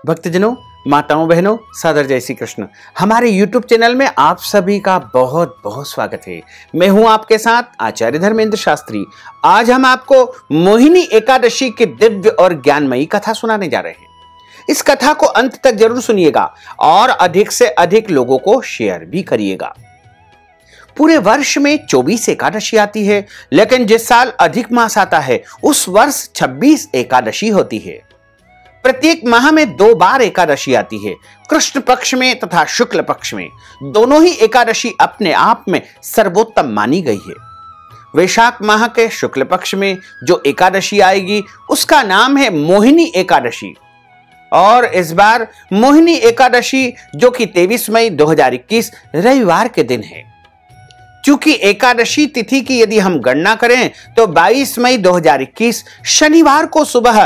भक्तजनों, माताओं, बहनों, सादर जय श्री कृष्ण। हमारे YouTube चैनल में आप सभी का बहुत बहुत स्वागत है। मैं हूं आपके साथ आचार्य धर्मेंद्र शास्त्री। आज हम आपको मोहिनी एकादशी की दिव्य और ज्ञानमयी कथा सुनाने जा रहे हैं। इस कथा को अंत तक जरूर सुनिएगा और अधिक से अधिक लोगों को शेयर भी करिएगा। पूरे वर्ष में 24 एकादशी आती है, लेकिन जिस साल अधिक मास आता है उस वर्ष 26 एकादशी होती है। प्रत्येक माह में 2 बार एकादशी आती है, कृष्ण पक्ष में तथा शुक्ल पक्ष में। दोनों ही एकादशी अपने आप में सर्वोत्तम मानी गई है। वैशाख माह के शुक्ल पक्ष में जो एकादशी आएगी उसका नाम है मोहिनी एकादशी। और इस बार मोहिनी एकादशी जो कि 23 मई 2021 रविवार के दिन है। चूंकि एकादशी तिथि की यदि हम गणना करें तो 22 मई 2021 शनिवार को सुबह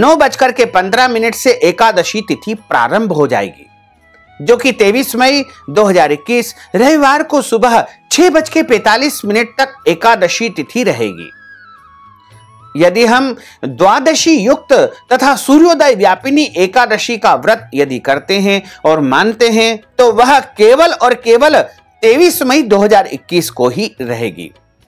9:15 से एकादशी तिथि प्रारंभ हो जाएगी, जो कि 23 मई 2021 रविवार को सुबह 6:45 तक एकादशी तिथि रहेगी। यदि हम द्वादशी युक्त तथा सूर्योदय व्यापिनी एकादशी का व्रत यदि करते हैं और मानते हैं तो वह केवल और केवल 23 मई 2021 को ही रहेगी।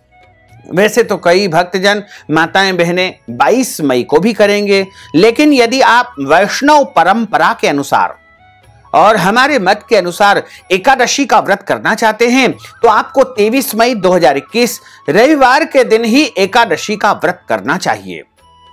वैसे तो कई भक्तजन माताएं बहनें 22 मई को भी करेंगे, लेकिन यदि आप वैष्णव परंपरा के अनुसार और हमारे मत के अनुसार एकादशी का व्रत करना चाहते हैं तो आपको 23 मई 2021 रविवार के दिन ही एकादशी का व्रत करना चाहिए।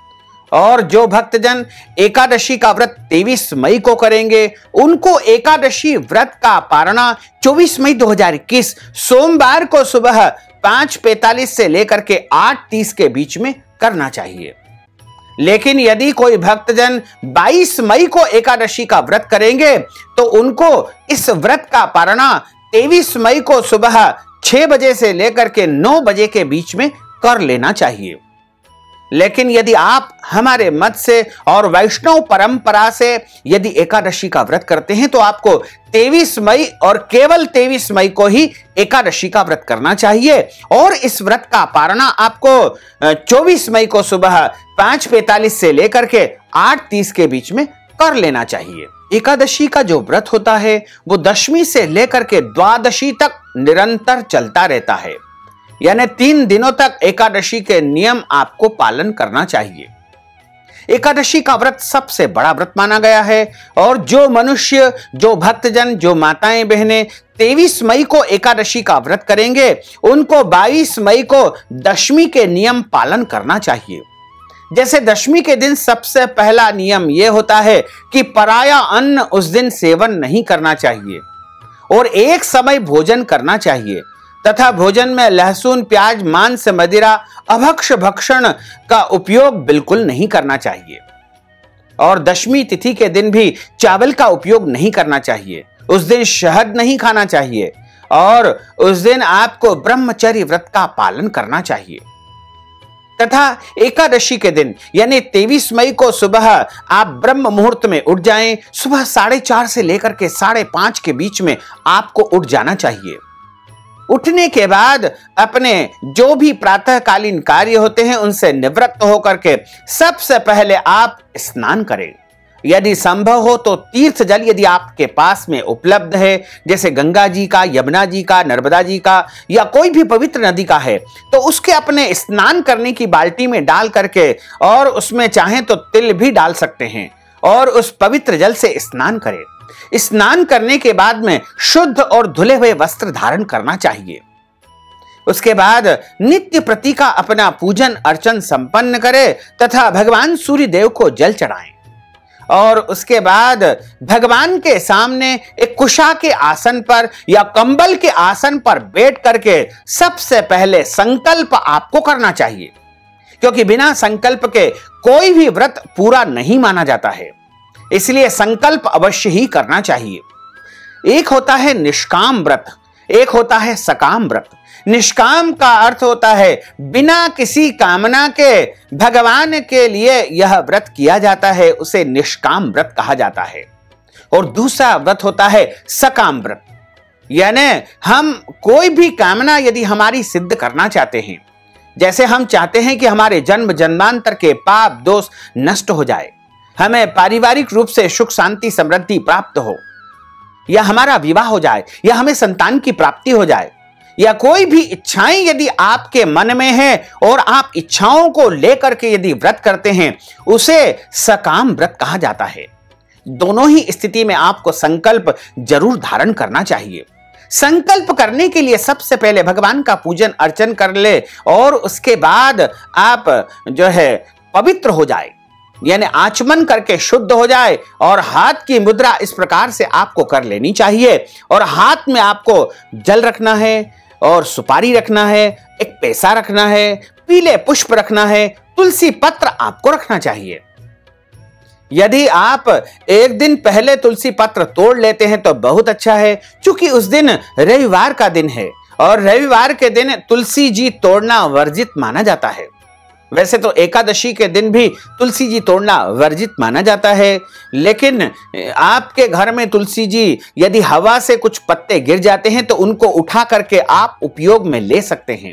और जो भक्तजन एकादशी का व्रत 23 मई को करेंगे उनको एकादशी व्रत का पारणा 24 मई 2021 सोमवार को सुबह 5:45 से लेकर के 8:30 के बीच में करना चाहिए। लेकिन यदि कोई भक्तजन 22 मई को एकादशी का व्रत करेंगे तो उनको इस व्रत का पारणा 23 मई को सुबह 6 बजे से लेकर के 9 बजे के बीच में कर लेना चाहिए। लेकिन यदि आप हमारे मत से और वैष्णव परंपरा से यदि एकादशी का व्रत करते हैं तो आपको 23 मई और केवल 23 मई को ही एकादशी का व्रत करना चाहिए। और इस व्रत का पारणा आपको 24 मई को सुबह 5:45 से लेकर के 8:30 के बीच में कर लेना चाहिए। एकादशी का जो व्रत होता है वो दशमी से लेकर के द्वादशी तक निरंतर चलता रहता है, यानी 3 दिनों तक एकादशी के नियम आपको पालन करना चाहिए। एकादशी का व्रत सबसे बड़ा व्रत माना गया है और जो मनुष्य, जो भक्तजन, जो माताएं बहनें 23 मई को एकादशी का व्रत करेंगे उनको 22 मई को दशमी के नियम पालन करना चाहिए। जैसे दशमी के दिन सबसे पहला नियम यह होता है कि पराया अन्न उस दिन सेवन नहीं करना चाहिए और एक समय भोजन करना चाहिए तथा भोजन में लहसुन, प्याज, मांस, मदिरा, अभक्ष्य भक्षण का उपयोग बिल्कुल नहीं करना चाहिए। और दशमी तिथि के दिन भी चावल का उपयोग नहीं करना चाहिए। उस दिन शहद नहीं खाना चाहिए और उस दिन आपको ब्रह्मचर्य व्रत का पालन करना चाहिए। तथा एकादशी के दिन यानी 23 मई को सुबह आप ब्रह्म मुहूर्त में उठ जाएं। सुबह 4:30 से लेकर के 5:30 के बीच में आपको उठ जाना चाहिए। उठने के बाद अपने जो भी प्रातःकालीन कार्य होते हैं उनसे निवृत्त होकर के सबसे पहले आप स्नान करें। यदि संभव हो तो तीर्थ जल यदि आपके पास में उपलब्ध है, जैसे गंगा जी का, यमुना जी का, नर्मदा जी का या कोई भी पवित्र नदी का है, तो उसके अपने स्नान करने की बाल्टी में डाल करके और उसमें चाहें तो तिल भी डाल सकते हैं और उस पवित्र जल से स्नान करें। स्नान करने के बाद में शुद्ध और धुले हुए वस्त्र धारण करना चाहिए। उसके बाद नित्य प्रति का अपना पूजन अर्चन संपन्न करें तथा भगवान सूर्य देव को जल चढ़ाएं। और उसके बाद भगवान के सामने एक कुशा के आसन पर या कंबल के आसन पर बैठ करके सबसे पहले संकल्प आपको करना चाहिए, क्योंकि बिना संकल्प के कोई भी व्रत पूरा नहीं माना जाता है। इसलिए संकल्प अवश्य ही करना चाहिए। एक होता है निष्काम व्रत, एक होता है सकाम व्रत। निष्काम का अर्थ होता है बिना किसी कामना के भगवान के लिए यह व्रत किया जाता है, उसे निष्काम व्रत कहा जाता है। और दूसरा व्रत होता है सकाम व्रत, यानी हम कोई भी कामना यदि हमारी सिद्ध करना चाहते हैं, जैसे हम चाहते हैं कि हमारे जन्म जन्मांतर के पाप दोष नष्ट हो जाए, हमें पारिवारिक रूप से सुख शांति समृद्धि प्राप्त हो, या हमारा विवाह हो जाए, या हमें संतान की प्राप्ति हो जाए, या कोई भी इच्छाएं यदि आपके मन में है और आप इच्छाओं को लेकर के यदि व्रत करते हैं, उसे सकाम व्रत कहा जाता है। दोनों ही स्थिति में आपको संकल्प जरूर धारण करना चाहिए। संकल्प करने के लिए सबसे पहले भगवान का पूजन अर्चन कर ले और उसके बाद आप जो है पवित्र हो जाए, यानी आचमन करके शुद्ध हो जाए, और हाथ की मुद्रा इस प्रकार से आपको कर लेनी चाहिए। और हाथ में आपको जल रखना है, और सुपारी रखना है, एक पैसा रखना है, पीले पुष्प रखना है, तुलसी पत्र आपको रखना चाहिए। यदि आप एक दिन पहले तुलसी पत्र तोड़ लेते हैं तो बहुत अच्छा है, क्योंकि उस दिन रविवार का दिन है और रविवार के दिन तुलसी जी तोड़ना वर्जित माना जाता है। वैसे तो एकादशी के दिन भी तुलसी जी तोड़ना वर्जित माना जाता है, लेकिन आपके घर में तुलसी जी यदि हवा से कुछ पत्ते गिर जाते हैं तो उनको उठा करके आप उपयोग में ले सकते हैं।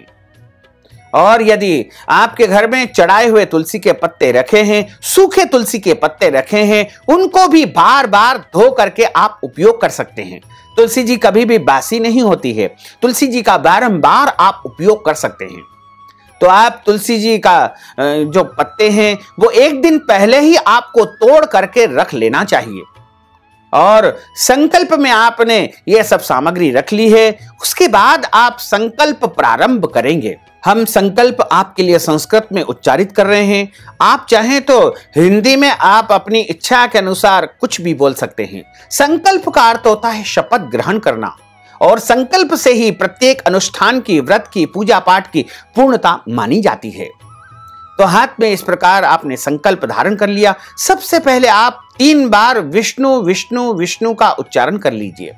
और यदि आपके घर में चढ़ाए हुए तुलसी के पत्ते रखे हैं, सूखे तुलसी के पत्ते रखे हैं, उनको भी बार बार धो करके आप उपयोग कर सकते हैं। तुलसी जी कभी भी बासी नहीं होती है, तुलसी जी का बारंबार आप उपयोग कर सकते हैं। तो आप तुलसी जी का जो पत्ते हैं वो एक दिन पहले ही आपको तोड़ करके रख लेना चाहिए। और संकल्प में आपने ये सब सामग्री रख ली है, उसके बाद आप संकल्प प्रारंभ करेंगे। हम संकल्प आपके लिए संस्कृत में उच्चारित कर रहे हैं, आप चाहें तो हिंदी में आप अपनी इच्छा के अनुसार कुछ भी बोल सकते हैं। संकल्प का अर्थ होता है शपथ ग्रहण करना, और संकल्प से ही प्रत्येक अनुष्ठान की, व्रत की, पूजा पाठ की पूर्णता मानी जाती है। तो हाथ में इस प्रकार आपने संकल्प धारण कर लिया। सबसे पहले आप 3 बार विष्णु विष्णु विष्णु का उच्चारण कर लीजिए।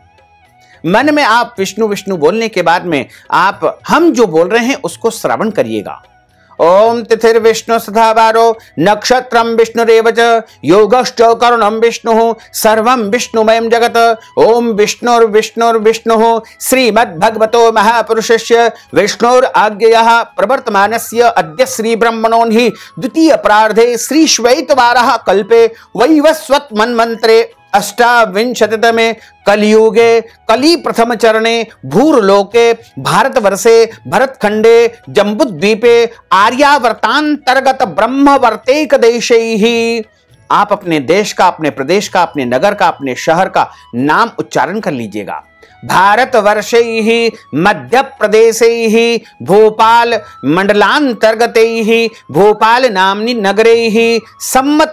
मन में आप विष्णु विष्णु बोलने के बाद में आप हम जो बोल रहे हैं उसको श्रवण करिएगा। ओम तिथिर्विष्णु सदावारो नक्षत्रम विष्णुरेव च योगश्च करुणम विष्णु सर्वं विष्णुमयं जगत। ओम विष्णुर्विष्णुर्विष्णुः श्रीमद्भगवतो महापुरुषस्य विष्णुराज्ञया प्रवर्तमानस्य अद्य श्री ब्रह्मणोहि द्वितीय प्रार्धे श्री श्वेतवारः कल्पे वैवस्वत मन्वंतरे अष्टाविंशतितमे कलियुगे कली प्रथम चरणे भूर्लोके भारतवर्षे भरतखंडे जम्बूद्वीपे आर्यावर्तांतर्गत ब्रह्मवर्तेक देशैहि। आप अपने देश का, अपने प्रदेश का, अपने नगर का, अपने शहर का नाम उच्चारण कर लीजिएगा। भारतवर्षैहि मध्य प्रदेशैहि भोपाल मंडलांतर्गतैहि भोपाल नाम्नि नगरैहि सम्मत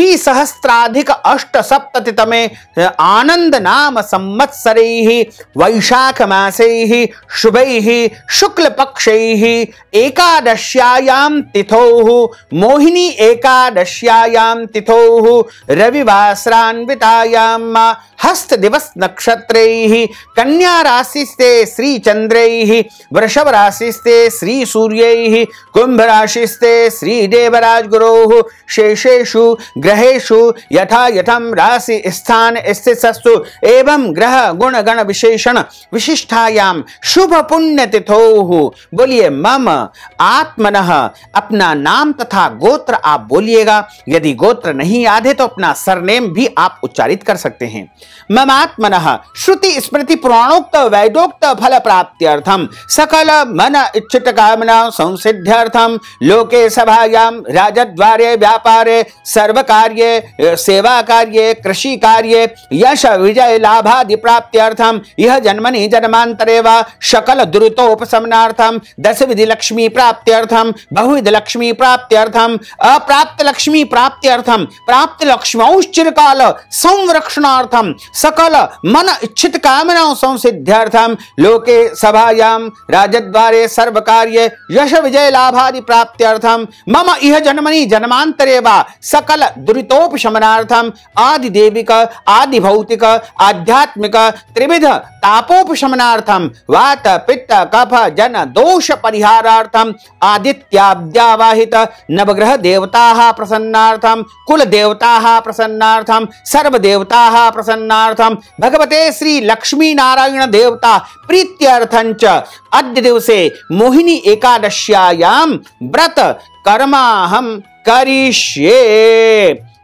2000+870तमे आनंद नाम संवत्सरैहि वैशाख मासैहि शुभैहि शुक्ल पक्षैहि एकादश्यायां तिथौः मोहिनी एकादश्यायां तिथौः रविवासरान्वितायां हस्त दिवस नक्षत्रैहि कन्या राशिस्ते श्री चंद्रैहि वृषभ राशिस्ते श्री सूर्यैहि कुंभ राशिस्ते श्री देवराज गुरोः शेषेषु ग्रहेषु यथा यथं राशि स्थान स्थितस्तु एवं ग्रह गुण गण विशेषण विशिष्टायां शुभ पुण्य तिथौः। बोलिए मम आत्मनः, अपना नाम तथा गोत्र आप बोलिएगा। यदि गोत्र नहीं याद है तो अपना सरनेम भी आप उच्चारित कर सकते हैं। ममात्मनः श्रुति स्मृति पुराणोक्त वैदोक्त फल प्राप्त्यर्थम सकल मन इच्छित कामना संसिद्ध्यर्थम लोके सभायां राजद्वारे व्यापारे सर्व कार्ये सेवा कार्ये कृषि कार्ये यश विजय लाभादि प्राप्त्यर्थम यह जन्मनि जन्मांतरे वा सकल दुरितोपशमनार्थम 10 विधि लक्ष्मी प्राप्त्यर्थम बहुविध लक्ष्मी प्राप्त्यर्थम अप्राप्त लक्ष्मी प्राप्त्यर्थम प्राप्त लक्ष्मौश्चिरकाल संरक्षणार्थम सकल मन इच्छित कामनाओं संसिद्ध्यर्थम लोके सभायां राजद्वारे सर्व कार्य यश विजय लाभादि प्राप्त्यर्थम मम इह जन्मनि जन्मांतरे वा सकल दुरितोपशमनार्थम आदि देविक आदि भौतिक आध्यात्मिक त्रिविध तापोपशमनार्थम वात पित्त कफ जन दोष परिहारार्थम आदित्याद्यावाहित नवग्रह देवताः प्रसन्नार्थम कुल देवताः प्रसन्नार्थम सर्व देवताः प्रसन्नार्थम भगवते श्री लक्ष्मी नारायण देवता प्रीत्यर्थंच अद्य दिवसे मोहिनी एकादश्यायां व्रत कर्माहम करिष्ये।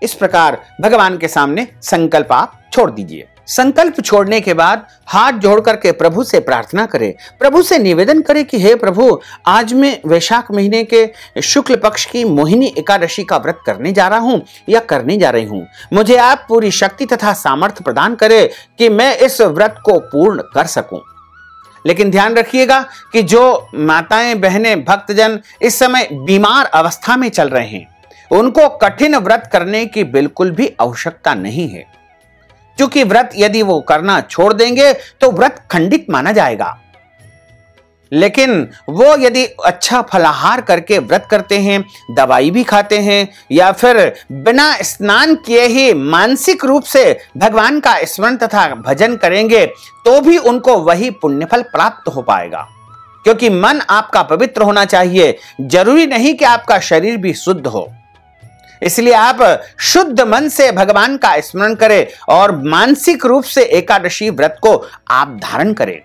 इस प्रकार भगवान के सामने संकल्प आप छोड़ दीजिए। संकल्प छोड़ने के बाद हाथ जोड़ करके प्रभु से प्रार्थना करें, प्रभु से निवेदन करें कि हे प्रभु, आज मैं वैशाख महीने के शुक्ल पक्ष की मोहिनी एकादशी का व्रत करने जा रहा हूं या करने जा रही हूं। मुझे आप पूरी शक्ति तथा सामर्थ्य प्रदान करें कि मैं इस व्रत को पूर्ण कर सकूं। लेकिन ध्यान रखिएगा कि जो माताएं, बहनें, भक्तजन इस समय बीमार अवस्था में चल रहे हैं, उनको कठिन व्रत करने की बिल्कुल भी आवश्यकता नहीं है, क्योंकि व्रत यदि वो करना छोड़ देंगे तो व्रत खंडित माना जाएगा। लेकिन वो यदि अच्छा फलाहार करके व्रत करते हैं, दवाई भी खाते हैं, या फिर बिना स्नान किए ही मानसिक रूप से भगवान का स्मरण तथा भजन करेंगे, तो भी उनको वही पुण्यफल प्राप्त हो पाएगा। क्योंकि मन आपका पवित्र होना चाहिए, जरूरी नहीं कि आपका शरीर भी शुद्ध हो। इसलिए आप शुद्ध मन से भगवान का स्मरण करें और मानसिक रूप से एकादशी व्रत को आप धारण करें।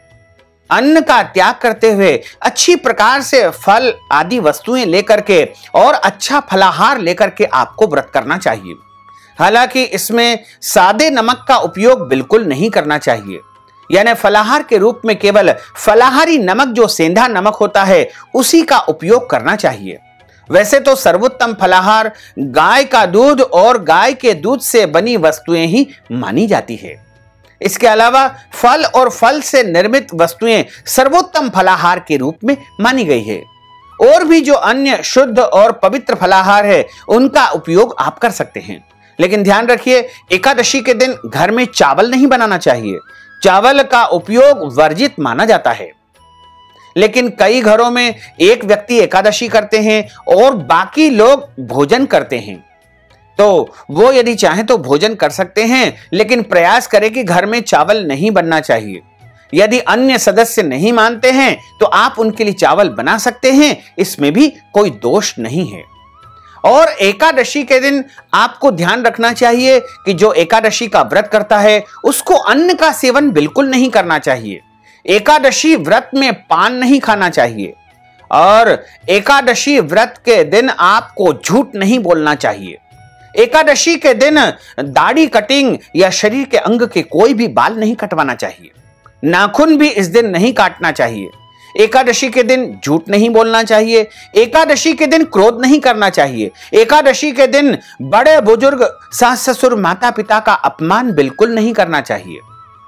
अन्न का त्याग करते हुए अच्छी प्रकार से फल आदि वस्तुएं लेकर के और अच्छा फलाहार लेकर के आपको व्रत करना चाहिए। हालांकि इसमें सादे नमक का उपयोग बिल्कुल नहीं करना चाहिए, यानी फलाहार के रूप में केवल फलाहारी नमक जो सेंधा नमक होता है उसी का उपयोग करना चाहिए। वैसे तो सर्वोत्तम फलाहार गाय का दूध और गाय के दूध से बनी वस्तुएं ही मानी जाती है। इसके अलावा फल और फल से निर्मित वस्तुएं सर्वोत्तम फलाहार के रूप में मानी गई है। और भी जो अन्य शुद्ध और पवित्र फलाहार है उनका उपयोग आप कर सकते हैं। लेकिन ध्यान रखिए, एकादशी के दिन घर में चावल नहीं बनाना चाहिए। चावल का उपयोग वर्जित माना जाता है। लेकिन कई घरों में एक व्यक्ति एकादशी करते हैं और बाकी लोग भोजन करते हैं, तो वो यदि चाहें तो भोजन कर सकते हैं, लेकिन प्रयास करें कि घर में चावल नहीं बनना चाहिए। यदि अन्य सदस्य नहीं मानते हैं तो आप उनके लिए चावल बना सकते हैं, इसमें भी कोई दोष नहीं है। और एकादशी के दिन आपको ध्यान रखना चाहिए कि जो एकादशी का व्रत करता है उसको अन्न का सेवन बिल्कुल नहीं करना चाहिए। एकादशी व्रत में पान नहीं खाना चाहिए और एकादशी व्रत के दिन आपको झूठ नहीं बोलना चाहिए। एकादशी के दिन दाढ़ी कटिंग या शरीर के अंग के कोई भी बाल नहीं कटवाना चाहिए। नाखून भी इस दिन नहीं काटना चाहिए। एकादशी के दिन झूठ नहीं बोलना चाहिए। एकादशी के दिन क्रोध नहीं करना चाहिए। एकादशी के दिन बड़े बुजुर्ग, सास ससुर, माता पिता का अपमान बिल्कुल नहीं करना चाहिए।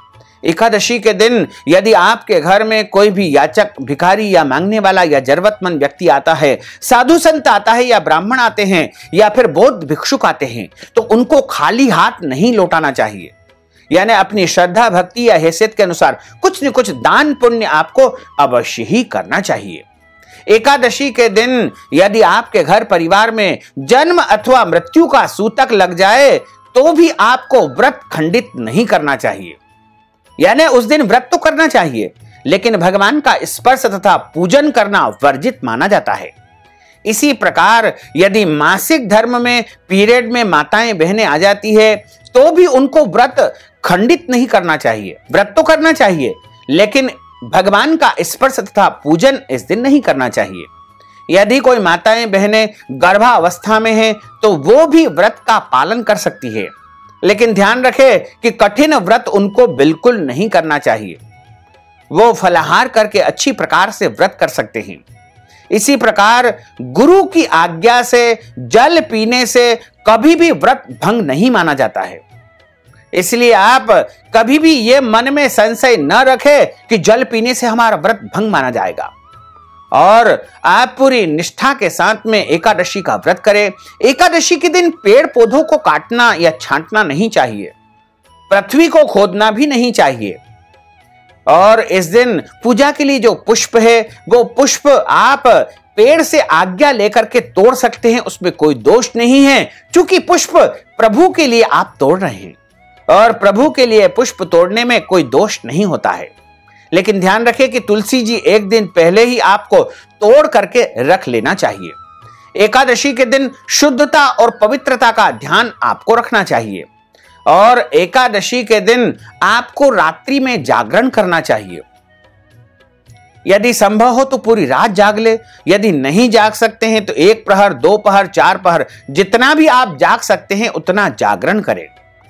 एकादशी के दिन यदि आपके घर में कोई भी याचक, भिखारी या मांगने वाला या जरूरतमंद व्यक्ति आता है, साधु संत आता है या ब्राह्मण आते हैं या फिर बौद्ध भिक्षुक आते हैं, तो उनको खाली हाथ नहीं लौटाना चाहिए। यानी अपनी श्रद्धा, भक्ति या हैसियत के अनुसार कुछ न कुछ दान पुण्य आपको अवश्य ही करना चाहिए। एकादशी के दिन यदि आपके घर परिवार में जन्म अथवा मृत्यु का सूतक लग जाए तो भी आपको व्रत खंडित नहीं करना चाहिए। यानी उस दिन व्रत तो करना चाहिए, लेकिन भगवान का स्पर्श तथा पूजन करना वर्जित माना जाता है। इसी प्रकार यदि मासिक धर्म में पीरियड में माताएं बहनें आ जाती है तो भी उनको व्रत खंडित नहीं करना चाहिए। व्रत तो करना चाहिए, लेकिन भगवान का स्पर्श तथा पूजन इस दिन नहीं करना चाहिए। यदि कोई माताएं बहनें गर्भावस्था में हैं तो वो भी व्रत का पालन कर सकती है, लेकिन ध्यान रखें कि कठिन व्रत उनको बिल्कुल नहीं करना चाहिए। वो फलाहार करके अच्छी प्रकार से व्रत कर सकते हैं। इसी प्रकार गुरु की आज्ञा से जल पीने से कभी भी व्रत भंग नहीं माना जाता है। इसलिए आप कभी भी ये मन में संशय न रखें कि जल पीने से हमारा व्रत भंग माना जाएगा, और आप पूरी निष्ठा के साथ में एकादशी का व्रत करें। एकादशी के दिन पेड़ पौधों को काटना या छांटना नहीं चाहिए, पृथ्वी को खोदना भी नहीं चाहिए। और इस दिन पूजा के लिए जो पुष्प है वो पुष्प आप पेड़ से आज्ञा लेकर के तोड़ सकते हैं, उसमें कोई दोष नहीं है, क्योंकि पुष्प प्रभु के लिए आप तोड़ रहे हैं और प्रभु के लिए पुष्प तोड़ने में कोई दोष नहीं होता है। लेकिन ध्यान रखें कि तुलसी जी एक दिन पहले ही आपको तोड़ करके रख लेना चाहिए। एकादशी के दिन शुद्धता और पवित्रता का ध्यान आपको रखना चाहिए, और एकादशी के दिन आपको रात्रि में जागरण करना चाहिए। यदि संभव हो तो पूरी रात जाग ले। यदि नहीं जाग सकते हैं तो 1 प्रहर, 2 प्रहर, 4 प्रहर, जितना भी आप जाग सकते हैं उतना जागरण करें।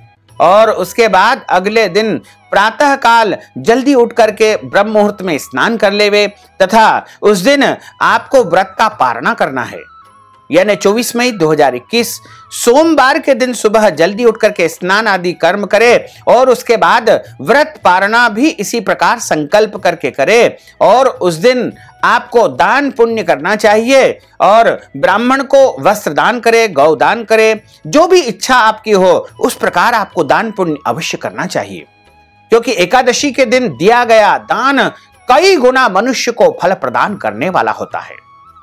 और उसके बाद अगले दिन प्रातः काल जल्दी उठ करके ब्रह्म मुहूर्त में स्नान कर लेवे तथा उस दिन आपको व्रत का पारणा करना है। यानी 24 मई 2021 सोमवार के दिन सुबह जल्दी उठ करके स्नान आदि कर्म करे और उसके बाद व्रत पारणा भी इसी प्रकार संकल्प करके करे। और उस दिन आपको दान पुण्य करना चाहिए और ब्राह्मण को वस्त्र दान करे, गौ दान करे, जो भी इच्छा आपकी हो उस प्रकार आपको दान पुण्य अवश्य करना चाहिए, क्योंकि एकादशी के दिन दिया गया दान कई गुना मनुष्य को फल प्रदान करने वाला होता है।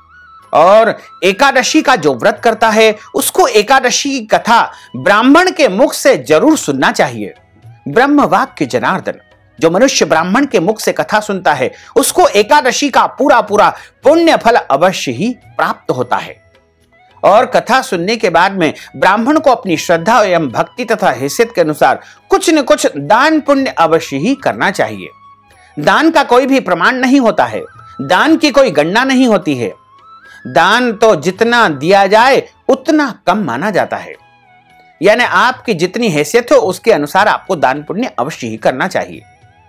और एकादशी का जो व्रत करता है उसको एकादशी की कथा ब्राह्मण के मुख से जरूर सुनना चाहिए। ब्रह्म वाक्य जनार्दन, जो मनुष्य ब्राह्मण के मुख से कथा सुनता है उसको एकादशी का पूरा पूरा पुण्य फल अवश्य ही प्राप्त होता है। और कथा सुनने के बाद में ब्राह्मण को अपनी श्रद्धा एवं भक्ति तथा हैसियत के अनुसार कुछ न कुछ दान पुण्य अवश्य ही करना चाहिए। दान का कोई भी प्रमाण नहीं होता है, दान की कोई गणना नहीं होती है। दान तो जितना दिया जाए उतना कम माना जाता है, यानी आपकी जितनी हैसियत हो उसके अनुसार आपको दान पुण्य अवश्य ही करना चाहिए।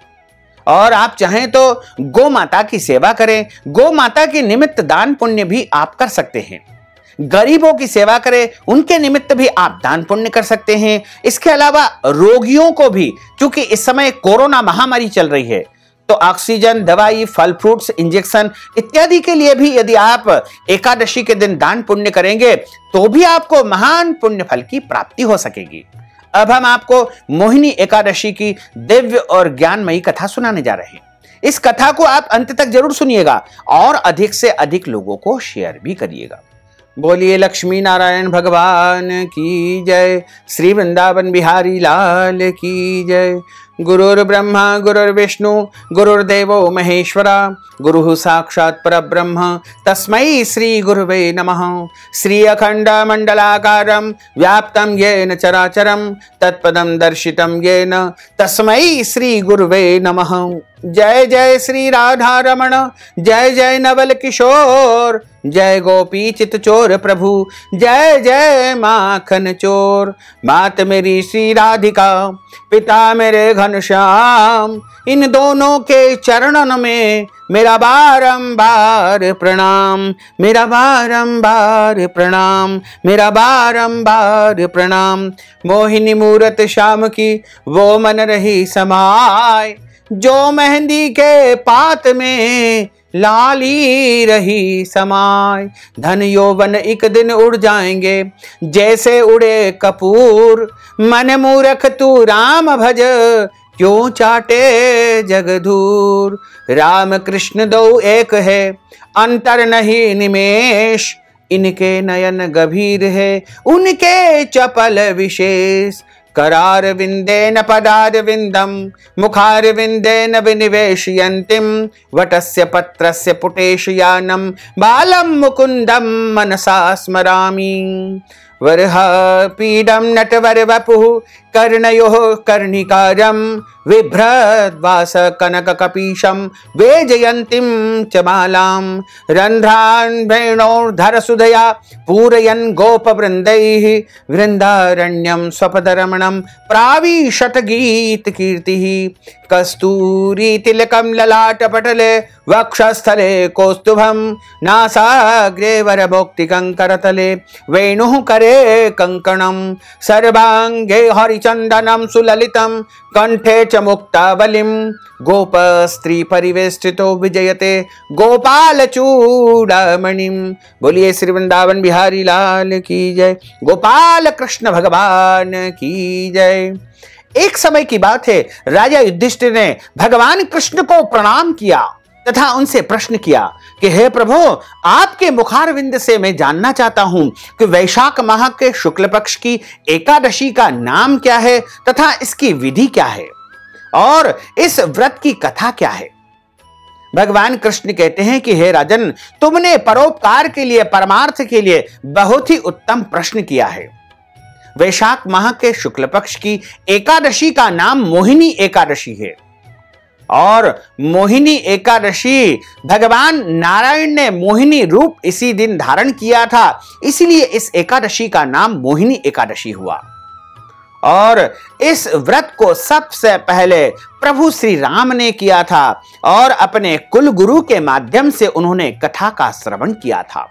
और आप चाहें तो गौ माता की सेवा करें, गौ माता के निमित्त दान पुण्य भी आप कर सकते हैं। गरीबों की सेवा करें, उनके निमित्त भी आप दान पुण्य कर सकते हैं। इसके अलावा रोगियों को भी, क्योंकि इस समय कोरोना महामारी चल रही है, तो ऑक्सीजन, दवाई, फल फ्रूट्स, इंजेक्शन इत्यादि के लिए भी यदि आप एकादशी के दिन दान पुण्य करेंगे तो भी आपको महान पुण्य फल की प्राप्ति हो सकेगी। अब हम आपको मोहिनी एकादशी की दिव्य और ज्ञानमयी कथा सुनाने जा रहे हैं। इस कथा को आप अंत तक जरूर सुनिएगा और अधिक से अधिक लोगों को शेयर भी करिएगा। बोलिए लक्ष्मी नारायण भगवान की जय, श्री वृंदावन बिहारी लाल की जय। गुरुर् ब्रह्मा गुरुर्विष्णु गुरुर्देवो महेश्वरा, गुरुः साक्षात् परब्रह्म तस्मै श्री गुरुवे नमः। श्री अखंड मंडलाकारं व्याप्तं येन चराचरं तत्पदं दर्शितं येन तस्मै श्री गुरुवे नमः। जय जय श्री राधा रमण, जय जय नवल किशोर, जय गोपी चित चोर प्रभु, जय जय माखन चोर। मात मेरी श्री राधिका, पिता मेरे घनश्याम, इन दोनों के चरणन में मेरा बारंबार प्रणाम, मेरा बारंबार प्रणाम, मेरा बारंबार प्रणाम। मोहिनी मूरत श्याम की वो मन रही समाय, जो मेहंदी के पात में लाली रही समाय। धन यौवन एक दिन उड़ जाएंगे जैसे उड़े कपूर, मन मूर्ख तू राम भज क्यों चाटे जगधूर। राम कृष्ण दो एक है अंतर नहीं निमेष, इनके नयन गभीर है उनके चपल विशेष। करार विंदेन पदार विंदम, मुखार विंदेन विनिवेशयन्तिम, वटस्य पत्रस्य पुटेशयानम, बालम मुकुंदम मनसा स्मरामि। वरह पीडम नटवर वपुः कर्णयोः कर्णिकारं, बिभ्रद्वास कनक कपीशं वेजयन्तीं च बालां। रन्ध्रान् वेणोर्धर सुधया पूरयन् गोपवृन्दैः, वृन्दारण्यं स्वपदरमणं प्राविशत गीत कीर्तिः। कस्तूरी तिलकं ललाटपटले वक्षस्थले कौस्तुभं, नासाग्रे वरभोक्तिकं करतले वेणुः करे कङ्कणं। सर्वाङ्गे हरिचन्दनं सुललितं कंठे च मुक्तावलिं, गोपस्त्री परिवेष्टितो विजयते गोपाल चूड़ामणिं। बोलिए श्री वृंदावन बिहारी लाल की जय, गोपाल कृष्ण भगवान की जय। एक समय की बात है, राजा युधिष्ठिर ने भगवान कृष्ण को प्रणाम किया तथा उनसे प्रश्न किया कि हे प्रभु, आपके मुखारविंद से मैं जानना चाहता हूं कि वैशाख माह के शुक्ल पक्ष की एकादशी का नाम क्या है तथा इसकी विधि क्या है और इस व्रत की कथा क्या है। भगवान कृष्ण कहते हैं कि हे राजन, तुमने परोपकार के लिए, परमार्थ के लिए बहुत ही उत्तम प्रश्न किया है। वैशाख माह के शुक्ल पक्ष की एकादशी का नाम मोहिनी एकादशी है। और मोहिनी एकादशी भगवान नारायण ने मोहिनी रूप इसी दिन धारण किया था, इसीलिए इस एकादशी का नाम मोहिनी एकादशी हुआ। और इस व्रत को सबसे पहले प्रभु श्री राम ने किया था और अपने कुल गुरु के माध्यम से उन्होंने कथा का श्रवण किया था।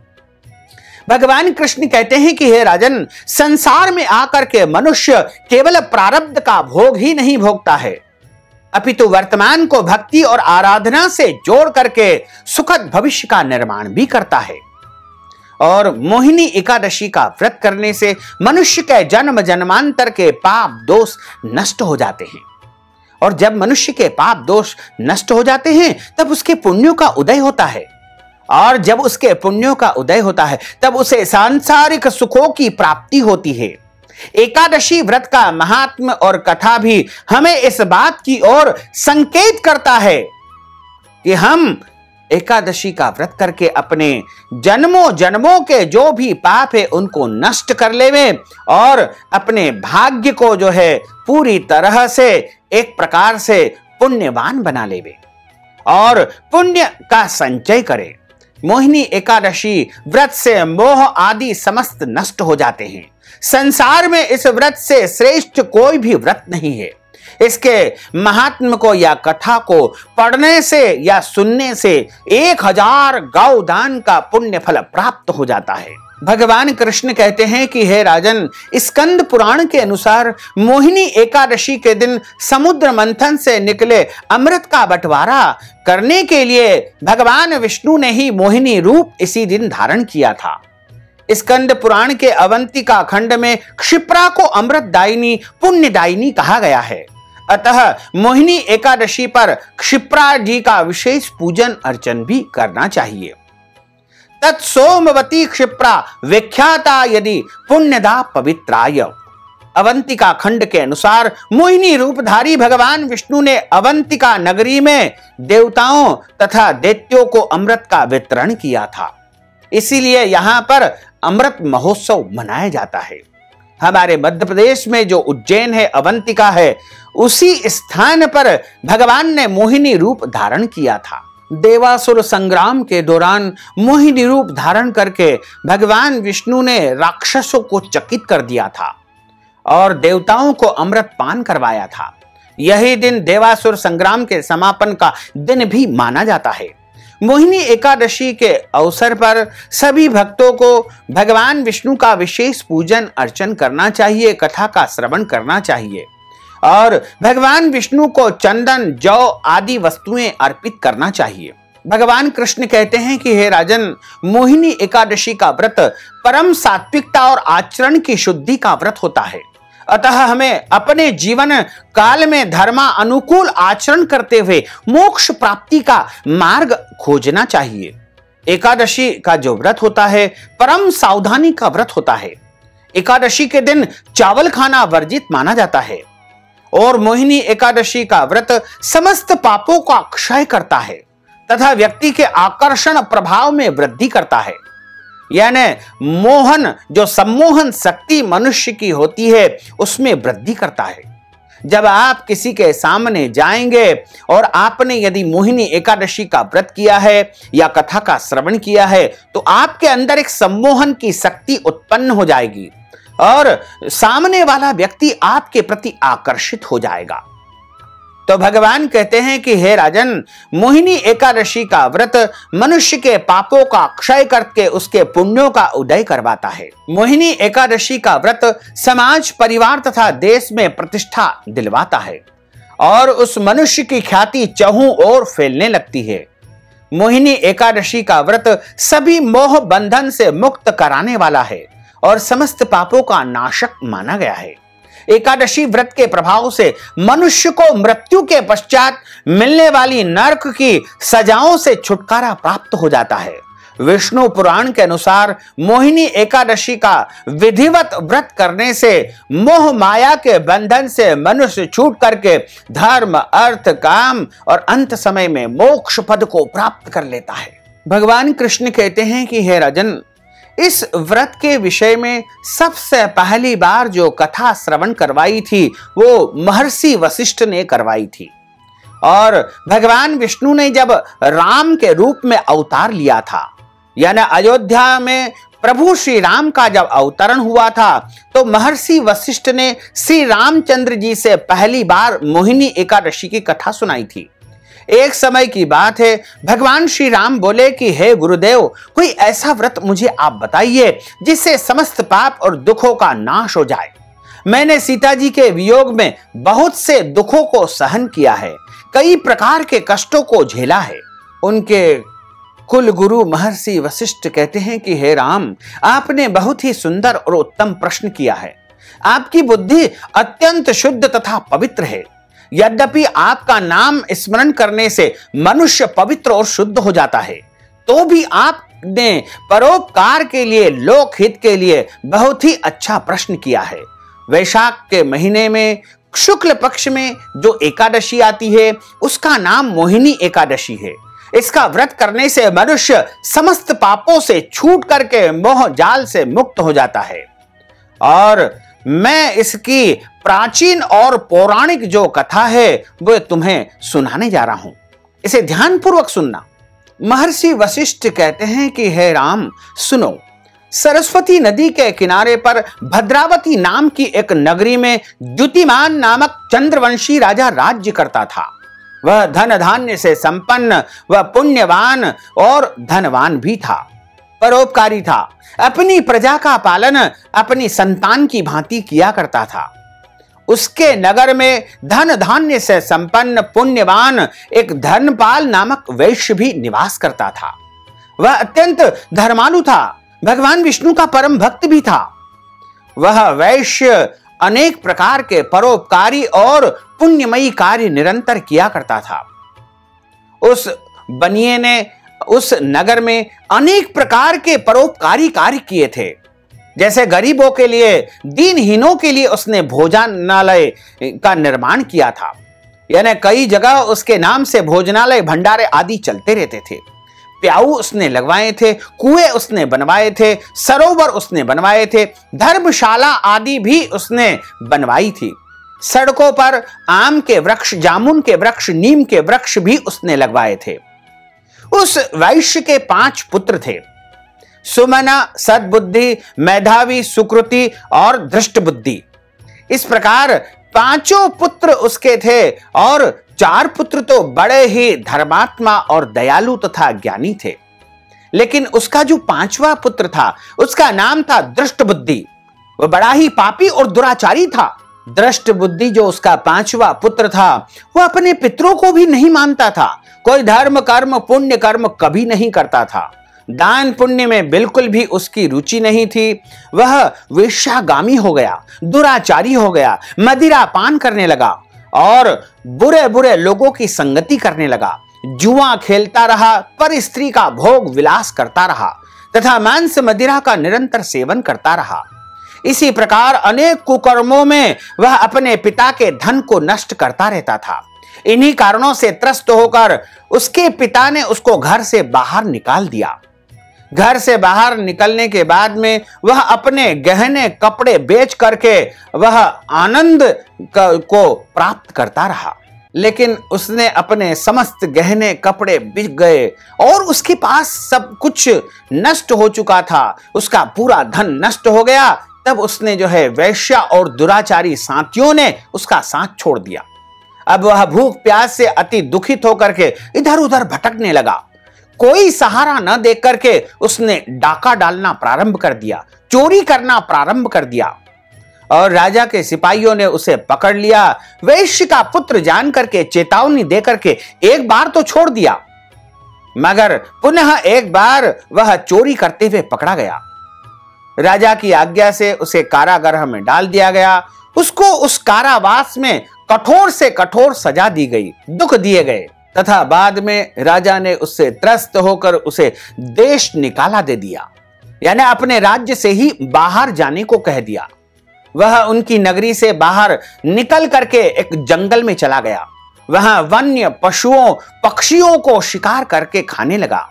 भगवान कृष्ण कहते हैं कि हे राजन, संसार में आकर के मनुष्य केवल प्रारब्ध का भोग ही नहीं भोगता है, अपितु वर्तमान को भक्ति और आराधना से जोड़ करके सुखद भविष्य का निर्माण भी करता है। और मोहिनी एकादशी का व्रत करने से मनुष्य के जन्म जन्मांतर के पाप दोष नष्ट हो जाते हैं। और जब मनुष्य के पाप दोष नष्ट हो जाते हैं तब उसके पुण्यों का उदय होता है, और जब उसके पुण्यों का उदय होता है तब उसे सांसारिक सुखों की प्राप्ति होती है। एकादशी व्रत का महात्म्य और कथा भी हमें इस बात की ओर संकेत करता है कि हम एकादशी का व्रत करके अपने जन्मों जन्मों के जो भी पाप है उनको नष्ट कर लेवें और अपने भाग्य को जो है पूरी तरह से एक प्रकार से पुण्यवान बना लेवे और पुण्य का संचय करें। मोहिनी एकादशी व्रत से मोह आदि समस्त नष्ट हो जाते हैं। संसार में इस व्रत से श्रेष्ठ कोई भी व्रत नहीं है। इसके महात्म्य को या कथा को पढ़ने से या सुनने से 1000 गौदान का पुण्य फल प्राप्त हो जाता है। भगवान कृष्ण कहते हैं कि हे राजन, स्कंद पुराण के अनुसार मोहिनी एकादशी के दिन समुद्र मंथन से निकले अमृत का बंटवारा करने के लिए भगवान विष्णु ने ही मोहिनी रूप इसी दिन धारण किया था। स्कंद पुराण के अवंतिका खंड में क्षिप्रा को अमृतदायिनी पुण्यदायिनी कहा गया है। अतः मोहिनी एकादशी पर क्षिप्रा जी का विशेष पूजन अर्चन भी करना चाहिए। तत्सोमवती क्षिप्रा विख्याता यदि पुण्यदा पवित्राय। अवंतिका खंड के अनुसार मोहिनी रूपधारी भगवान विष्णु ने अवंतिका नगरी में देवताओं तथा दैत्यों को अमृत का वितरण किया था, इसीलिए यहां पर अमृत महोत्सव मनाया जाता है। हमारे मध्य प्रदेश में जो उज्जैन है, अवंतिका है, उसी स्थान पर भगवान ने मोहिनी रूप धारण किया था। देवासुर संग्राम के दौरान मोहिनी रूप धारण करके भगवान विष्णु ने राक्षसों को चकित कर दिया था और देवताओं को अमृत पान करवाया था। यही दिन देवासुर संग्राम के समापन का दिन भी माना जाता है। मोहिनी एकादशी के अवसर पर सभी भक्तों को भगवान विष्णु का विशेष पूजन अर्चन करना चाहिए, कथा का श्रवण करना चाहिए और भगवान विष्णु को चंदन, जौ आदि वस्तुएं अर्पित करना चाहिए। भगवान कृष्ण कहते हैं कि हे राजन, मोहिनी एकादशी का व्रत परम सात्विकता और आचरण की शुद्धि का व्रत होता है। अतः हमें अपने जीवन काल में धर्मा अनुकूल आचरण करते हुए मोक्ष प्राप्ति का मार्ग खोजना चाहिए। एकादशी का जो व्रत होता है परम सावधानी का व्रत होता है। एकादशी के दिन चावल खाना वर्जित माना जाता है और मोहिनी एकादशी का व्रत समस्त पापों का क्षय करता है तथा व्यक्ति के आकर्षण प्रभाव में वृद्धि करता है। यानी मोहन, जो सम्मोहन शक्ति मनुष्य की होती है, उसमें वृद्धि करता है। जब आप किसी के सामने जाएंगे और आपने यदि मोहिनी एकादशी का व्रत किया है या कथा का श्रवण किया है तो आपके अंदर एक सम्मोहन की शक्ति उत्पन्न हो जाएगी और सामने वाला व्यक्ति आपके प्रति आकर्षित हो जाएगा। तो भगवान कहते हैं कि हे राजन, मोहिनी एकादशी का व्रत मनुष्य के पापों का क्षय करके उसके पुण्यों का उदय करवाता है। मोहिनी एकादशी का व्रत समाज, परिवार तथा देश में प्रतिष्ठा दिलवाता है और उस मनुष्य की ख्याति चहुं ओर फैलने लगती है। मोहिनी एकादशी का व्रत सभी मोह बंधन से मुक्त कराने वाला है और समस्त पापों का नाशक माना गया है। एकादशी व्रत के प्रभाव से मनुष्य को मृत्यु के पश्चात मिलने वाली नरक की सजाओं से छुटकारा प्राप्त हो जाता है। विष्णु पुराण के अनुसार मोहिनी एकादशी का विधिवत व्रत करने से मोह माया के बंधन से मनुष्य छूट करके धर्म, अर्थ, काम और अंत समय में मोक्ष पद को प्राप्त कर लेता है। भगवान कृष्ण कहते हैं कि हे राजन, इस व्रत के विषय में सबसे पहली बार जो कथा श्रवण करवाई थी वो महर्षि वशिष्ठ ने करवाई थी और भगवान विष्णु ने जब राम के रूप में अवतार लिया था, यानी अयोध्या में प्रभु श्री राम का जब अवतरण हुआ था, तो महर्षि वशिष्ठ ने श्री रामचंद्र जी से पहली बार मोहिनी एकादशी की कथा सुनाई थी। एक समय की बात है, भगवान श्री राम बोले कि हे गुरुदेव, कोई ऐसा व्रत मुझे आप बताइए जिससे समस्त पाप और दुखों का नाश हो जाए। मैंने सीता जी के वियोग में बहुत से दुखों को सहन किया है, कई प्रकार के कष्टों को झेला है। उनके कुल गुरु महर्षि वशिष्ठ कहते हैं कि हे राम, आपने बहुत ही सुंदर और उत्तम प्रश्न किया है। आपकी बुद्धि अत्यंत शुद्ध तथा पवित्र है। यद्यपि आपका नाम स्मरण करने से मनुष्य पवित्र और शुद्ध हो जाता है, तो भी आपने परोपकार के लिए, लोकहित के लिए बहुत ही अच्छा प्रश्न किया है। वैशाख के महीने में शुक्ल पक्ष में जो एकादशी आती है, उसका नाम मोहिनी एकादशी है। इसका व्रत करने से मनुष्य समस्त पापों से छूट करके मोह जाल से मुक्त हो जाता है। और मैं इसकी प्राचीन और पौराणिक जो कथा है वो तुम्हें सुनाने जा रहा हूं, इसे ध्यानपूर्वक सुनना। महर्षि वशिष्ठ कहते हैं कि हे राम, सुनो। सरस्वती नदी के किनारे पर भद्रावती नाम की एक नगरी में द्युतिमान नामक चंद्रवंशी राजा राज्य करता था। वह धन धान्य से संपन्न, वह पुण्यवान और धनवान भी था, परोपकारी था। अपनी प्रजा का पालन अपनी संतान की भांति किया करता था। उसके नगर में धन धान्य से संपन्न पुण्यवान एक धर्मपाल नामक वैश्य भी निवास करता था। वह अत्यंत धर्मालु था, भगवान विष्णु का परम भक्त भी था। वह वैश्य अनेक प्रकार के परोपकारी और पुण्यमयी कार्य निरंतर किया करता था। उस बनिए ने उस नगर में अनेक प्रकार के परोपकारी कार्य किए थे। जैसे गरीबों के लिए, दीनहीनों के लिए उसने भोजनालय का निर्माण किया था। यानी कई जगह उसके नाम से भोजनालय, भंडारे आदि चलते रहते थे। प्याऊ उसने लगवाए थे, कुएं उसने बनवाए थे, सरोवर उसने बनवाए थे, धर्मशाला आदि भी उसने बनवाई थी। सड़कों पर आम के वृक्ष, जामुन के वृक्ष, नीम के वृक्ष भी उसने लगवाए थे। उस वैश्य के 5 पुत्र थे, सुमना, सद्बुद्धि, मेधावी, सुकृति और धृष्ट बुद्धि। इस प्रकार 5 पुत्र उसके थे और 4 पुत्र तो बड़े ही धर्मात्मा और दयालु तथा ज्ञानी थे। लेकिन उसका जो 5वां पुत्र था, उसका नाम था धृष्ट बुद्धि। वह बड़ा ही पापी और दुराचारी था। धृष्ट बुद्धि जो उसका 5वां पुत्र था, वह अपने पितरों को भी नहीं मानता था। कोई धर्म कर्म, पुण्य कर्म कभी नहीं करता था। दान पुण्य में बिल्कुल भी उसकी रुचि नहीं थी। वह वेश्यागामी हो गया, दुराचारी हो गया, मदिरा पान करने लगा और बुरे बुरे लोगों की संगति करने लगा। जुआ खेलता रहा, पर स्त्री का भोग विलास करता रहा तथा मांस मदिरा का निरंतर सेवन करता रहा। इसी प्रकार अनेक कुकर्मों में वह अपने पिता के धन को नष्ट करता रहता था। इन्हीं कारणों से त्रस्त होकर उसके पिता ने उसको घर से बाहर निकाल दिया। घर से बाहर निकलने के बाद में वह अपने गहने कपड़े बेच करके वह आनंद को प्राप्त करता रहा। लेकिन उसने अपने समस्त गहने कपड़े बिक गए और उसके पास सब कुछ नष्ट हो चुका था। उसका पूरा धन नष्ट हो गया। तब उसने जो है वैश्या और दुराचारी साथियों ने उसका साथ छोड़ दिया। अब वह भूख प्यास से अति दुखित होकर के इधर उधर भटकने लगा। कोई सहारा न देख करके उसने डाका डालना प्रारंभ कर दिया, चोरी करना प्रारंभ कर दिया और राजा के सिपाहियों ने उसे पकड़ लिया। वैश्य का पुत्र जान करके चेतावनी दे करके एक बार तो छोड़ दिया, मगर पुनः एक बार वह चोरी करते हुए पकड़ा गया। राजा की आज्ञा से उसे कारागृह में डाल दिया गया। उसको उस कारावास में कठोर से कठोर सजा दी गई, दुख दिए गए तथा बाद में राजा ने उससे त्रस्त होकर उसे देश निकाला दे दिया, यानी अपने राज्य से ही बाहर जाने को कह दिया। वह उनकी नगरी से बाहर निकल करके एक जंगल में चला गया। वहां वन्य पशुओं पक्षियों को शिकार करके खाने लगा।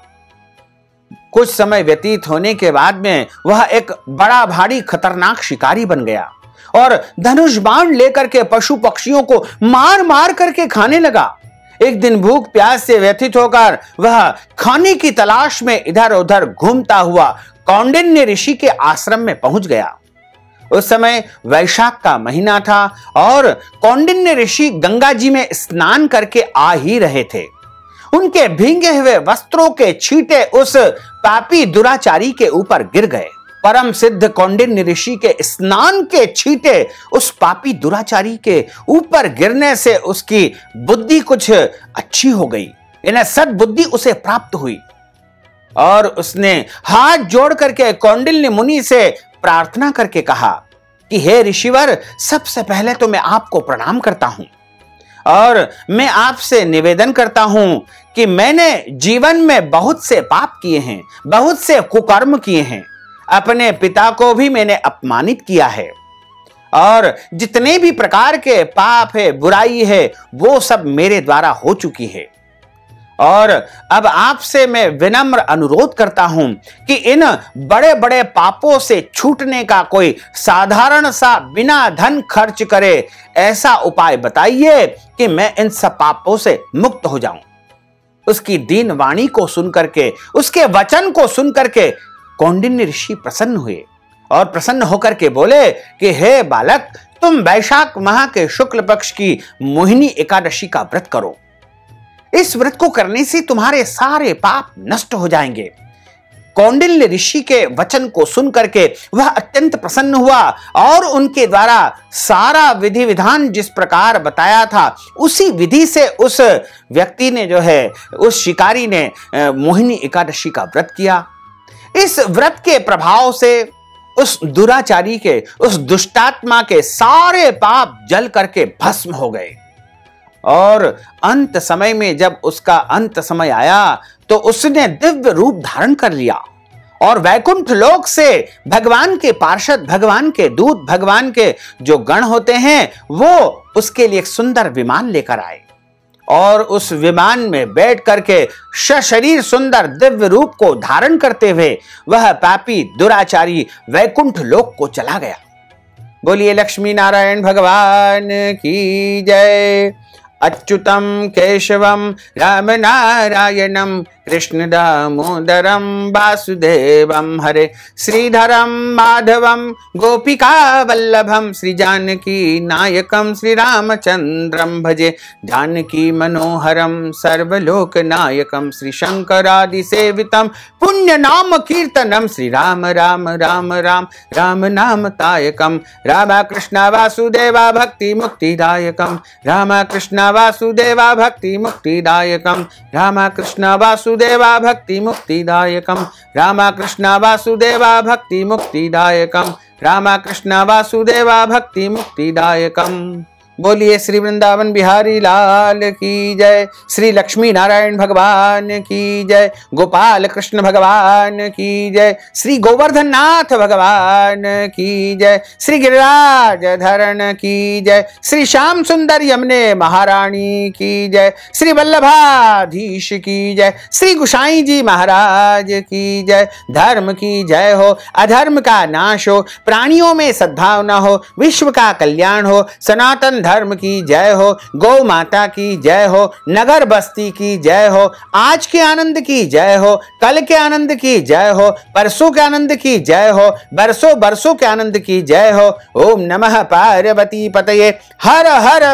कुछ समय व्यतीत होने के बाद में वह एक बड़ा भारी खतरनाक शिकारी बन गया और धनुष बाण लेकर के पशु पक्षियों को मार मार करके खाने लगा। एक दिन भूख प्यास से व्यथित होकर वह खाने की तलाश में इधर उधर घूमता हुआ कौंडिन्य ऋषि के आश्रम में पहुंच गया। उस समय वैशाख का महीना था और कौंडिन्य ऋषि गंगा जी में स्नान करके आ ही रहे थे। उनके भींगे हुए वस्त्रों के छींटे उस पापी दुराचारी के ऊपर गिर गए। परम सिद्ध कौंडिन्य ऋषि के स्नान के छींटे उस पापी दुराचारी के ऊपर गिरने से उसकी बुद्धि कुछ अच्छी हो गई, यानी सद्बुद्धि उसे प्राप्त हुई और उसने हाथ जोड़ करके कौंडिन्य मुनि से प्रार्थना करके कहा कि हे ऋषिवर, सबसे पहले तो मैं आपको प्रणाम करता हूं और मैं आपसे निवेदन करता हूं कि मैंने जीवन में बहुत से पाप किए हैं, बहुत से कुकर्म किए हैं। अपने पिता को भी मैंने अपमानित किया है और जितने भी प्रकार के पाप है, बुराई है, वो सब मेरे द्वारा हो चुकी है। और अब आपसे मैं विनम्र अनुरोध करता हूं कि इन बड़े बड़े पापों से छूटने का कोई साधारण सा बिना धन खर्च करे ऐसा उपाय बताइए कि मैं इन सब पापों से मुक्त हो जाऊं। उसकी दीन वाणी को सुनकर के, उसके वचन को सुनकर के कौंडिन्य ऋषि प्रसन्न हुए और प्रसन्न होकर के बोले कि हे बालक, तुम वैशाख माह के शुक्ल पक्ष की मोहिनी एकादशी का व्रत करो। इस व्रत को करने से तुम्हारे सारे पाप नष्ट हो जाएंगे। कौंडिन्य ऋषि के वचन को सुनकर के वह अत्यंत प्रसन्न हुआ और उनके द्वारा सारा विधि विधान जिस प्रकार बताया था उसी विधि से उस व्यक्ति ने जो है, उस शिकारी ने मोहिनी एकादशी का व्रत किया। इस व्रत के प्रभाव से उस दुराचारी के, उस दुष्टात्मा के सारे पाप जल करके भस्म हो गए और अंत समय में जब उसका अंत समय आया तो उसने दिव्य रूप धारण कर लिया और वैकुंठ लोक से भगवान के पार्षद, भगवान के दूत, भगवान के जो गण होते हैं वो उसके लिए एक सुंदर विमान लेकर आए और उस विमान में बैठ करके सशरीर सुंदर दिव्य रूप को धारण करते हुए वह पापी दुराचारी वैकुंठ लोक को चला गया। बोलिए लक्ष्मी नारायण भगवान की जय। अच्युतम केशवम राम नारायणम कृष्ण दामोदरम वासुदेवम हरे श्रीधरम माधवम गोपिका वल्लभम श्री जानकी नायकम श्री रामचंद्रम भजे जानकी मनोहरम सर्वलोक नायकम श्री शंकरादि सेवितम पुण्य नाम कीर्तनम श्री राम राम राम राम राम नाम तायकम राम कृष्ण वासुदेवा भक्ति मुक्तिदायकम राम कृष्ण वासुदेवा भक्ति मुक्तिदायकम राम कृष्ण वासुदेवा भक्ति मुक्तिदायकम राम कृष्ण वासुदेवा भक्ति मुक्तिदायकम राम कृष्ण वासुदेवा भक्ति मुक्तिदायकम। बोलिए श्री वृंदावन बिहारी लाल की जय। श्री लक्ष्मी नारायण भगवान की जय। गोपाल कृष्ण भगवान की जय। श्री गोवर्धन नाथ भगवान की जय। श्री गिरिराज धरण की जय। श्री श्याम सुंदर यमुने महारानी की जय। श्री वल्लभाधीश की जय। श्री गुसाई जी महाराज की जय। धर्म की जय हो, अधर्म का नाश हो, प्राणियों में सद्भावना हो, विश्व का कल्याण हो, सनातन धर्म की जय हो, गौ माता की जय हो, नगर बस्ती की जय हो, आज के आनंद की जय हो, कल के आनंद की जय हो, परसों के आनंद की जय हो, बरसों बरसों के आनंद की जय हो। ओम नमः पार्वती पतये हर हर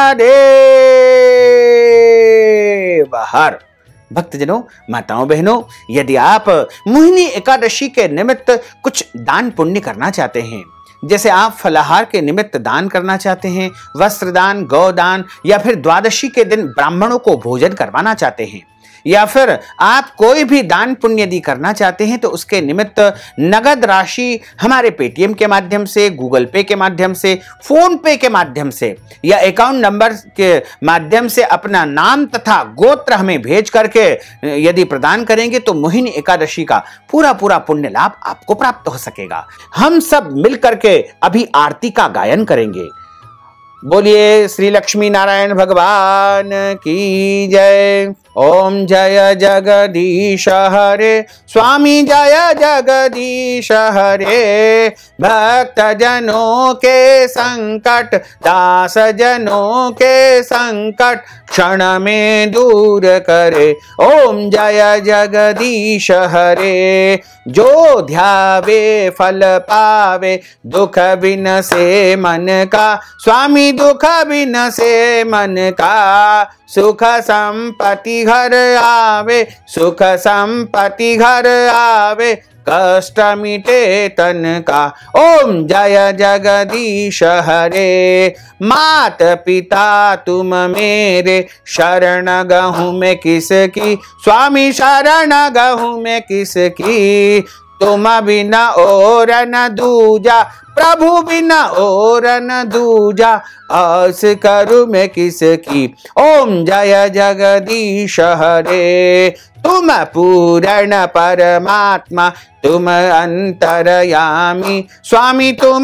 महादेव हर। भक्तजनों, माताओं बहनों, यदि आप मोहिनी एकादशी के निमित्त कुछ दान पुण्य करना चाहते हैं, जैसे आप फलाहार के निमित्त दान करना चाहते हैं, वस्त्र दान, गौदान, या फिर द्वादशी के दिन ब्राह्मणों को भोजन करवाना चाहते हैं, या फिर आप कोई भी दान पुण्य यदि करना चाहते हैं तो उसके निमित्त नगद राशि हमारे पेटीएम के माध्यम से, गूगल पे के माध्यम से, फोन पे के माध्यम से या अकाउंट नंबर के माध्यम से अपना नाम तथा गोत्र हमें भेज करके यदि प्रदान करेंगे तो मोहिनी एकादशी का पूरा पूरा पुण्य लाभ आपको प्राप्त हो सकेगा। हम सब मिल करके अभी आरती का गायन करेंगे। बोलिए श्री लक्ष्मी नारायण भगवान की जय। ओम जय जगदीश हरे, स्वामी जय जगदीश हरे। भक्त जनों के संकट, दास जनों के संकट क्षण में दूर करे। ओम जय जगदीश हरे। जो ध्यावे फल पावे, दुख बिन से मन का। स्वामी दुख बिन से मन का। सुख संपत्ति घर आवे, सुख संपत्ति घर आवे। कष्ट मिटे तन का। ओम जय जगदीश हरे। मात पिता तुम मेरे, शरण गहूँ मैं किसकी। स्वामी शरण गहूँ मैं किसकी। तुम बिना और न दूजा, प्रभु बिना और न दूजा। आस करूँ मैं किसकी। ओम जय जगदीश हरे। तुम पूर्ण परमात्मा, तुम अंतरयामी। स्वामी तुम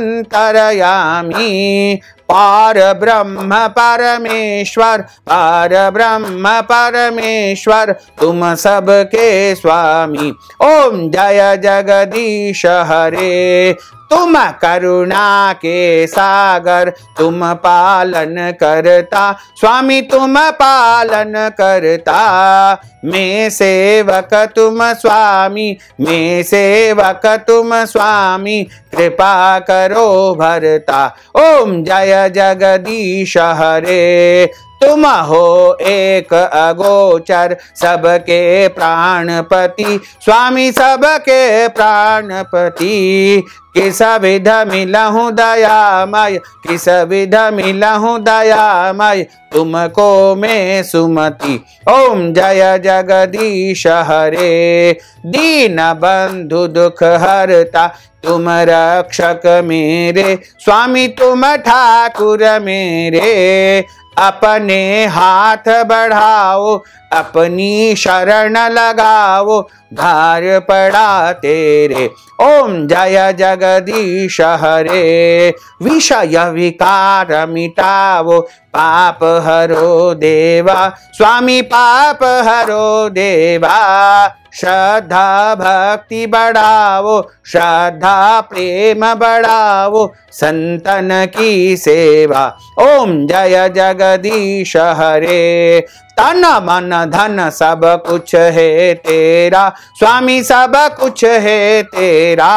अंतरयामी। पार ब्रह्म परमेश्वर, पार ब्रह्म परमेश्वर। तुम सबके स्वामी। ओम जय जगदीश हरे। तुम करुणा के सागर, तुम पालन करता। स्वामी तुम पालन करता। मैं सेवक तुम स्वामी, मैं सेवक तुम स्वामी। कृपा करो भरता। ओम जय जगदीश हरे। तुम हो एक अगोचर, सबके प्राणपति। स्वामी सबके प्राणपति। किस विध मिलहूँ दयामय, किस विध मिलहूँ दयामय। तुमको मैं सुमति। ओम जय जगदीश हरे। दीन बंधु दुख हरता, तुम रक्षक मेरे। स्वामी तुम ठाकुर मेरे। अपने हाथ बढ़ाओ, अपनी शरण लगाओ। भार पड़ा तेरे। ओम जय जगदीश हरे। विषय विकार मिटाओ, पाप हरो देवा। स्वामी पाप हरो देवा। श्रद्धा भक्ति बढ़ाओ, श्रद्धा प्रेम बढ़ाओ। संतन की सेवा। ओम जय जगदीश हरे। तन मन धन सब कुछ है तेरा। स्वामी सब कुछ है तेरा।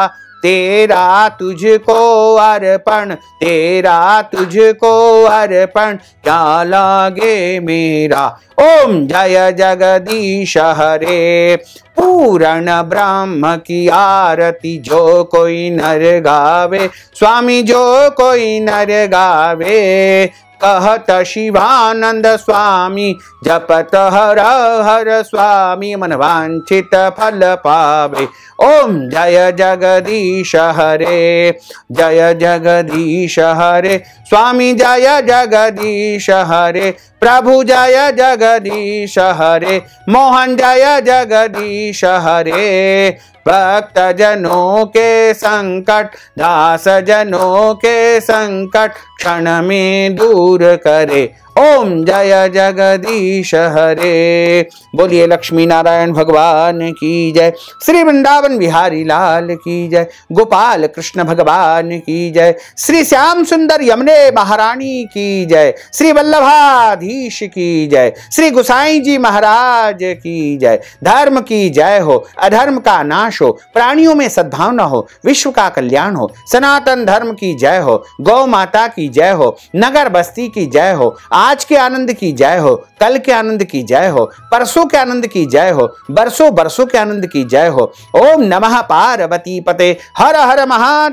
तेरा तुझको अर्पण, तेरा तुझको अर्पण। क्या लागे मेरा। ओम जय जगदीश हरे। पूर्ण ब्रह्म की आरती जो कोई नर गावे। स्वामी जो कोई नर गावे। कहत शिवानंद स्वामी, जपत हर हर स्वामी। मन वांछित फल पावे। ओम जय जगदीश हरे। जय जगदीश हरे। स्वामी जय जगदीश हरे। प्रभु जय जगदीश हरे। मोहन जय जगदीश हरे। भक्त जनों के संकट, दास जनों के संकट क्षण में दूर करे। ओम जय जगदीश हरे। बोलिए लक्ष्मी नारायण भगवान की जय। श्री वृंदावन बिहारी लाल की जय। गोपाल कृष्ण भगवान की जय। श्री श्याम सुंदर यमुने महारानी की जय। श्री वल्लभाधीश की जय। श्री गुसाई जी महाराज की जय। धर्म की जय हो, अधर्म का नाश हो, प्राणियों में सद्भावना हो, विश्व का कल्याण हो। सनातन धर्म की जय हो, गौ माता की जय हो, नगर बस्ती की जय हो। आज के आनंद की जय हो, कल के आनंद की जय हो, परसों के आनंद की जय हो, बरसों बरसों के आनंद की जय हो। ओम नमः पार्वती पते, हर हर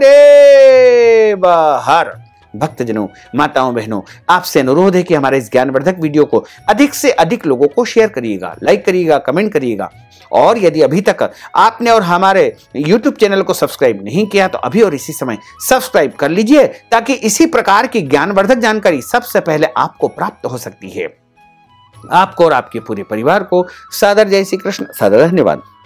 महादेव हर। भक्तजनों, माताओं, बहनों, आपसे अनुरोध है कि हमारे इस ज्ञानवर्धक वीडियो को अधिक से अधिक लोगों को शेयर करिएगा, लाइक करिएगा, कमेंट करिएगा। और यदि अभी तक आपने और हमारे YouTube चैनल को सब्सक्राइब नहीं किया तो अभी और इसी समय सब्सक्राइब कर लीजिए, ताकि इसी प्रकार की ज्ञानवर्धक जानकारी सबसे पहले आपको प्राप्त हो सकती है। आपको और आपके पूरे परिवार को सादर जय श्री कृष्ण, सादर धन्यवाद।